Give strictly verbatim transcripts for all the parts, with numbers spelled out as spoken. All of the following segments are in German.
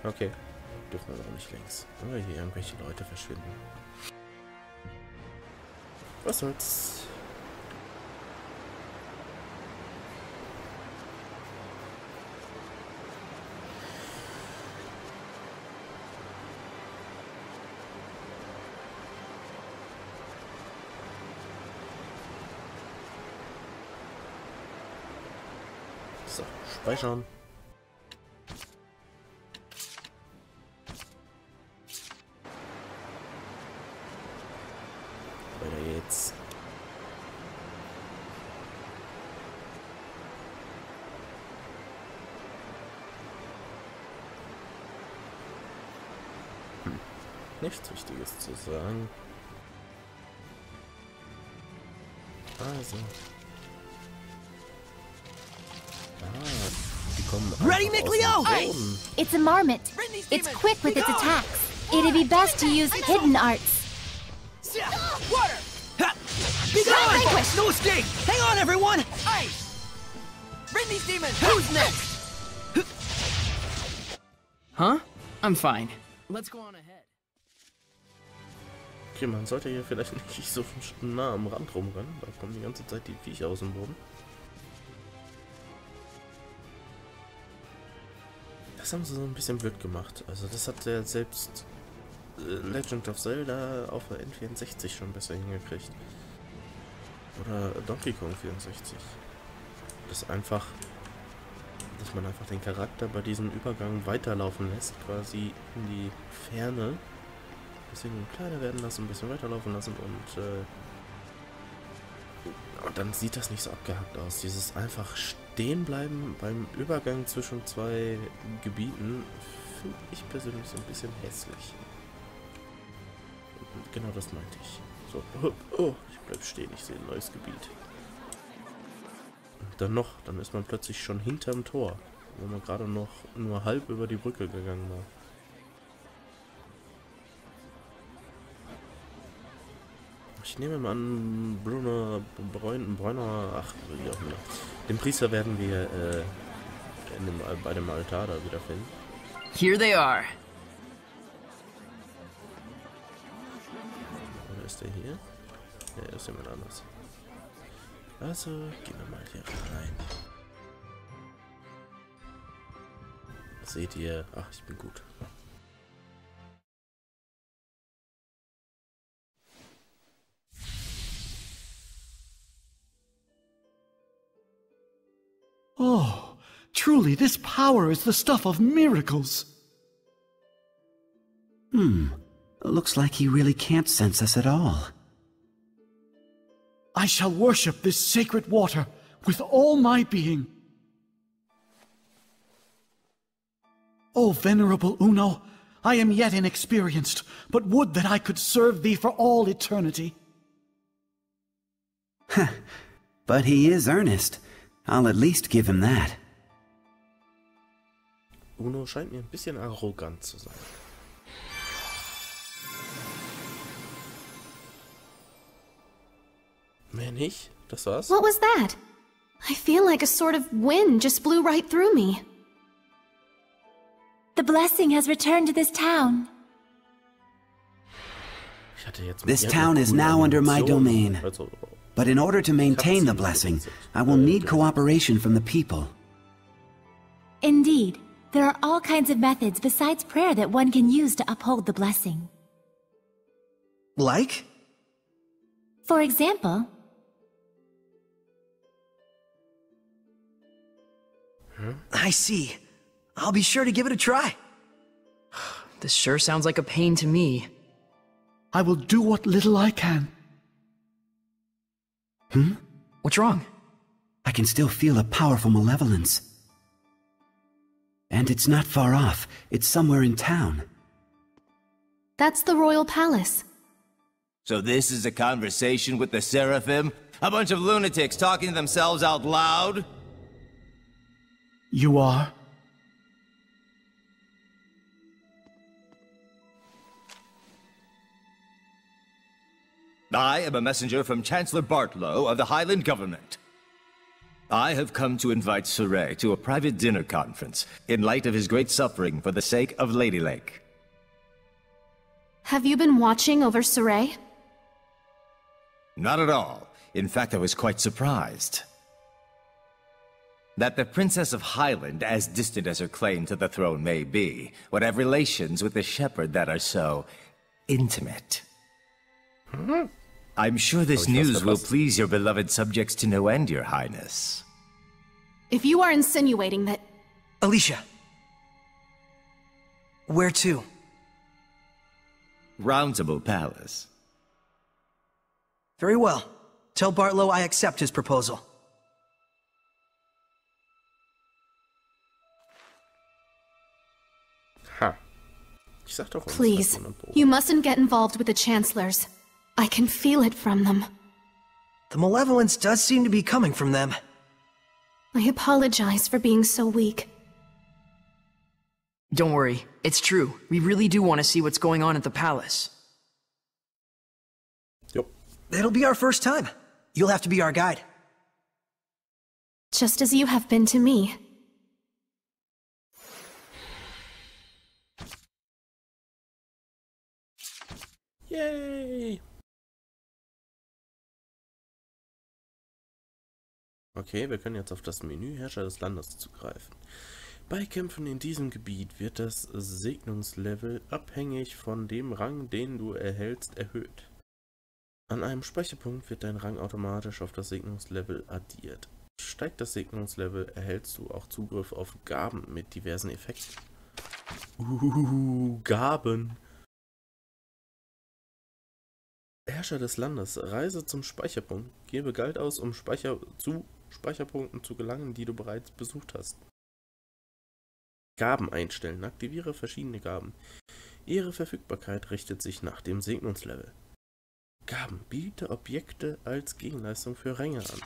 Okay. Dürfen wir aber nicht längs. Aber hier irgendwelche Leute verschwinden. Was soll's? So, speichern. Weiter jetzt. Hm. Nichts Wichtiges zu sagen. Also. Ready, Mikleo! Hey! It's a marmot. It's quick with its attacks. It'd be best to use hidden arts. Water! Be gone! Vanquish! No escape! Hang on, everyone! Ice! Bring these demons! Who's next? Huh? I'm fine. Let's go on ahead. Okay, man sollte hier vielleicht nicht so nah am Rand rumrennen. Da kommen die ganze Zeit die Viecher aus dem Boden. Das haben sie so ein bisschen blöd gemacht. Also das hat ja selbst äh, Legend of Zelda auf der N vierundsechzig schon besser hingekriegt. Oder Donkey Kong vierundsechzig. Das einfach, dass man einfach den Charakter bei diesem Übergang weiterlaufen lässt, quasi in die Ferne. Bisschen kleiner werden lassen, ein bisschen weiterlaufen lassen und äh, und dann sieht das nicht so abgehackt aus. Dieses einfach stehen bleiben beim Übergang zwischen zwei Gebieten finde ich persönlich so ein bisschen hässlich. Und genau das meinte ich. So, oh, oh, ich bleib stehen, ich sehe ein neues Gebiet. Und dann noch, dann ist man plötzlich schon hinterm Tor, wo man gerade noch nur halb über die Brücke gegangen war. Ich nehme mal an, Bruno Bräun, Bräuner, ach, wie auch immer. Den Priester werden wir äh, in dem, bei dem Altar da wiederfinden. Here they are. Oder ist der hier? Ja, ist jemand anders. Also, gehen wir mal hier rein. Seht ihr? Ach, ich bin gut. Oh, truly this power is the stuff of miracles. Hmm. Looks like he really can't sense us at all. I shall worship this sacred water with all my being. O venerable Uno, I am yet inexperienced, but would that I could serve thee for all eternity. But he is earnest. I'll at least give him that. Uno scheint mir ein bisschen arrogant zu sein. Mehr nicht? Das war's? What was that? I feel like a sort of wind just blew right through me. The blessing has returned to this town. Ich hatte jetzt This town is now under my domain. Also, But in order to maintain the blessing, I will need cooperation from the people. Indeed, there are all kinds of methods besides prayer that one can use to uphold the blessing. Like? For example... I see. I'll be sure to give it a try. This sure sounds like a pain to me. I will do what little I can. Hmm? What's wrong? I can still feel a powerful malevolence. And it's not far off. It's somewhere in town. That's the royal palace. So this is a conversation with the Seraphim? A bunch of lunatics talking to themselves out loud? You are? I am a messenger from Chancellor Bartlow of the Highland government. I have come to invite Saray to a private dinner conference in light of his great suffering for the sake of Lady Lake. Have you been watching over Saray? Not at all. In fact, I was quite surprised. That the Princess of Highland, as distant as her claim to the throne may be, would have relations with the shepherd that are so intimate. Hmm? I'm sure this news will please your beloved subjects to no end, Your Highness. If you are insinuating that... Alicia! Where to? Roundtable Palace. Very well. Tell Bartlow I accept his proposal. Ha. Ich sag doch, please, you mustn't get involved with the Chancellors. I can feel it from them. The malevolence does seem to be coming from them. I apologize for being so weak. Don't worry, it's true. We really do want to see what's going on at the palace. Yep. It'll be our first time. You'll have to be our guide. Just as you have been to me. Yay! Okay, wir können jetzt auf das Menü Herrscher des Landes zugreifen. Bei Kämpfen in diesem Gebiet wird das Segnungslevel abhängig von dem Rang, den du erhältst, erhöht. An einem Speicherpunkt wird dein Rang automatisch auf das Segnungslevel addiert. Steigt das Segnungslevel, erhältst du auch Zugriff auf Gaben mit diversen Effekten. Uh, Gaben! Herrscher des Landes, reise zum Speicherpunkt, gebe Geld aus, um Speicher zu Speicherpunkten zu gelangen, die du bereits besucht hast. Gaben einstellen, aktiviere verschiedene Gaben. Ihre Verfügbarkeit richtet sich nach dem Segnungslevel. Gaben, biete Objekte als Gegenleistung für Ränge an.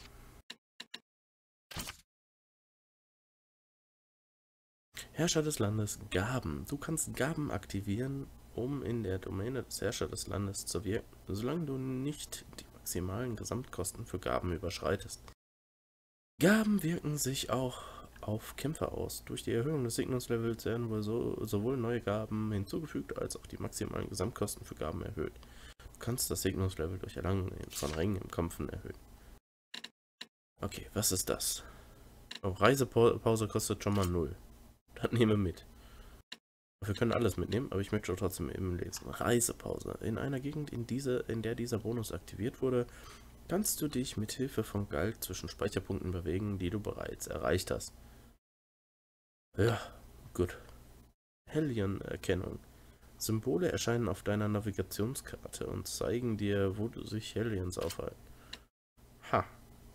Herrscher des Landes, Gaben. Du kannst Gaben aktivieren, um in der Domäne des Herrschers des Landes zu wirken, solange du nicht die maximalen Gesamtkosten für Gaben überschreitest. Gaben wirken sich auch auf Kämpfer aus. Durch die Erhöhung des Segnungslevels werden wohl so, sowohl neue Gaben hinzugefügt, als auch die maximalen Gesamtkosten für Gaben erhöht. Du kannst das Segnungslevel durch Erlangen von Rängen im Kampfen erhöhen. Okay, was ist das? Oh, Reisepause kostet schon mal null. Das nehmen wir mit. Wir können alles mitnehmen, aber ich möchte trotzdem eben lesen. Reisepause. In einer Gegend, in, diese, in der dieser Bonus aktiviert wurde, kannst du dich mit Hilfe von Galt zwischen Speicherpunkten bewegen, die du bereits erreicht hast. Ja, gut. Hellion-Erkennung. Symbole erscheinen auf deiner Navigationskarte und zeigen dir, wo sich Hellions aufhalten. Ha.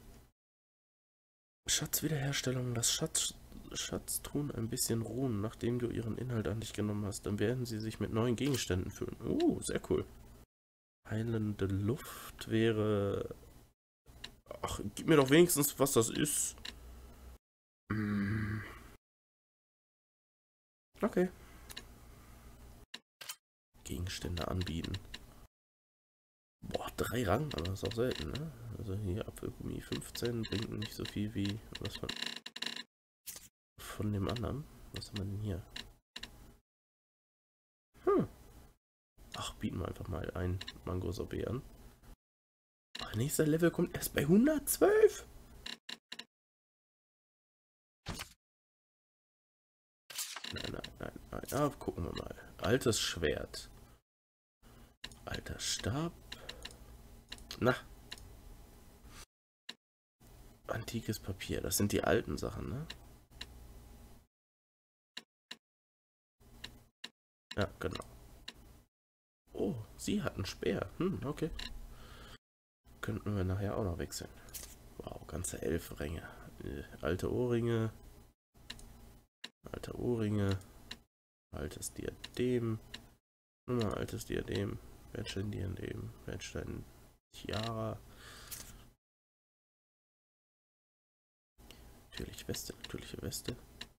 Schatzwiederherstellung. Lass Schatz, Schatztruhen ein bisschen ruhen, nachdem du ihren Inhalt an dich genommen hast. Dann werden sie sich mit neuen Gegenständen füllen. Uh, sehr cool. Heilende Luft wäre... Ach, gib mir doch wenigstens, was das ist. Hm. Okay. Gegenstände anbieten. Boah, drei Rang, aber das ist auch selten, ne? Also hier Apfelgummi fünfzehn bringt nicht so viel wie was von, von dem anderen. Was haben wir denn hier? Hm. Ach, bieten wir einfach mal ein Mango-Sorbet an. Ach, nächster Level kommt erst bei hundertzwölf. Nein, nein, nein, nein. Ja, gucken wir mal. Altes Schwert. Alter Stab. Na. Antikes Papier. Das sind die alten Sachen, ne? Ja, genau. Oh, sie hat einen Speer. Hm, okay. Könnten wir nachher auch noch wechseln. Wow, ganze elf Ränge. Äh, alte Ohrringe. Alte Ohrringe. Altes Diadem. Nochmal altes Diadem. Bernstein-Diadem. Bernstein-Tiara. Natürlich Weste. Natürliche Weste.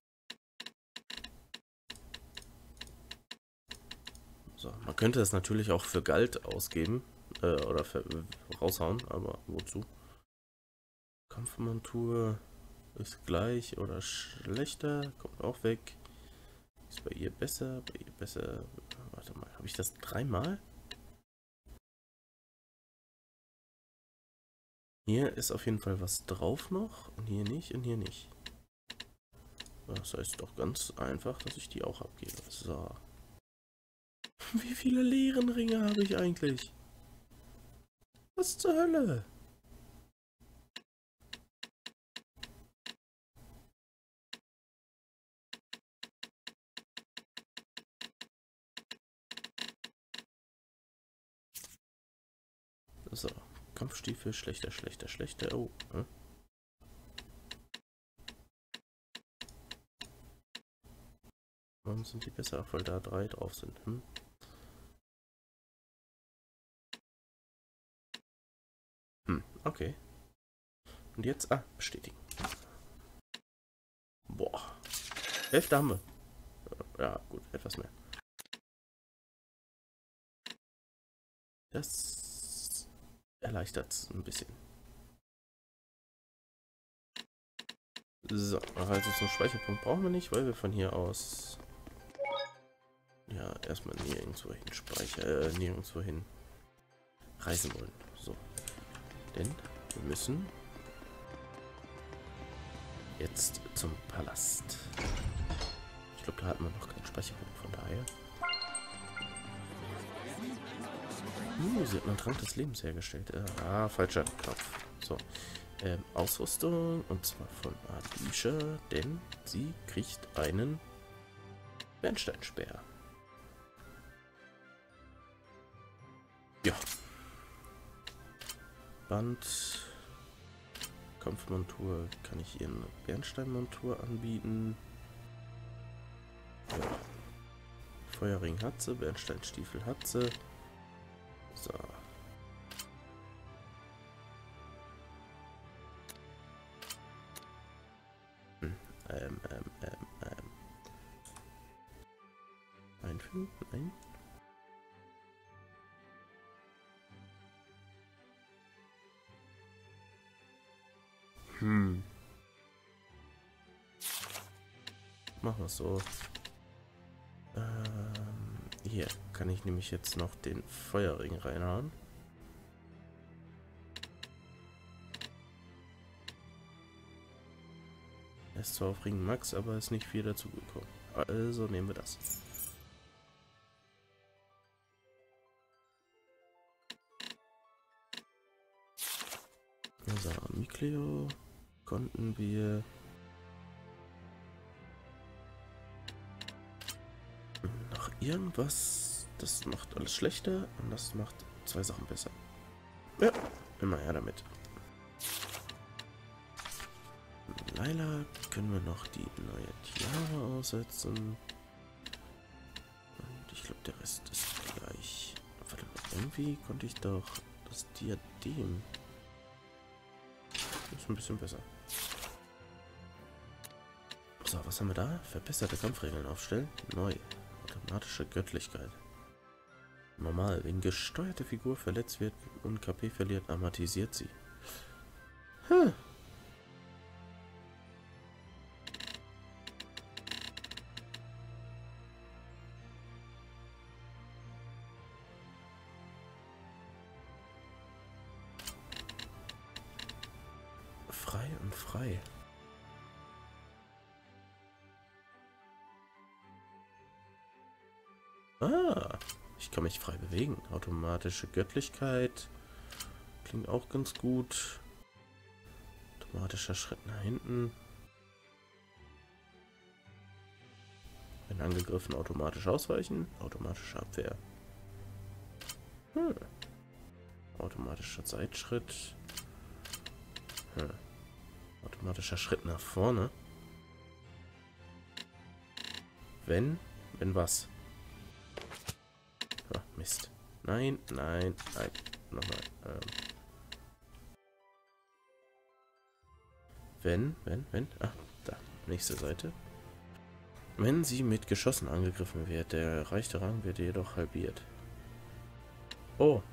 So, man könnte es natürlich auch für Galt ausgeben. Äh, oder für, raushauen. Aber wozu? Kampfmontur. ist gleich oder schlechter, kommt auch weg. Ist bei ihr besser, bei ihr besser. Warte mal, habe ich das dreimal? Hier ist auf jeden Fall was drauf noch und hier nicht und hier nicht. Das heißt doch ganz einfach, dass ich die auch abgebe. So. Wie viele leeren Ringe habe ich eigentlich? Was zur Hölle? So. Kampfstiefel, schlechter, schlechter, schlechter. Oh. Hm? Warum sind die besser? Weil da drei drauf sind. Hm? Hm, okay. Und jetzt, ah, bestätigen. Boah. Hälfte haben wir. Ja, gut, etwas mehr. Das erleichtert es ein bisschen. So, also zum Speicherpunkt brauchen wir nicht, weil wir von hier aus ja erstmal nirgendwo hin speichern, äh, nirgendwo hin reisen wollen. So. Denn wir müssen jetzt zum Palast. Ich glaube, da hatten wir noch keinen Speicherpunkt, von daher. Uh, sie hat einen Trank des Lebens hergestellt. Ah, falscher Knopf. So. Ähm, Ausrüstung. Und zwar von Alicia, denn sie kriegt einen Bernsteinspeer. Ja. Band. Kampfmontur kann ich ihr eine Bernsteinmontur anbieten. Ja. Feuerring hat sie, Bernsteinstiefel hat sie. So. Hm. Ähm, ähm, ähm, ähm. Einfügen? Nein. Hm. Machen wir es so. Ähm, hier kann ich nämlich jetzt noch den Feuerring reinhauen. Er ist zwar auf Ring Max, aber ist nicht viel dazugekommen. Also nehmen wir das. Also, Mikleo konnten wir noch irgendwas, das macht alles schlechter und das macht zwei Sachen besser. Ja, immer her damit. Laila können wir noch die neue Tiara aussetzen. Und ich glaube, der Rest ist gleich. Warte mal, irgendwie konnte ich doch das Diadem. Ist ein bisschen besser. So, was haben wir da? Verbesserte Kampfregeln aufstellen. Neu. Automatische Göttlichkeit. Normal. Wenn gesteuerte Figur verletzt wird und K P verliert, amortisiert sie. Hm. Frei und frei. Ah, ich kann mich frei bewegen. Automatische Göttlichkeit. Klingt auch ganz gut. Automatischer Schritt nach hinten. Wenn angegriffen, automatisch ausweichen. Automatische Abwehr. Hm. Automatischer Seitschritt. Hm. Automatischer Schritt nach vorne. Wenn, wenn was? Oh, Mist. Nein, nein, nein. Nochmal. Ähm. Wenn, wenn, wenn. Ah, da. Nächste Seite. Wenn sie mit Geschossen angegriffen wird, der erreichte Rang wird jedoch halbiert. Oh.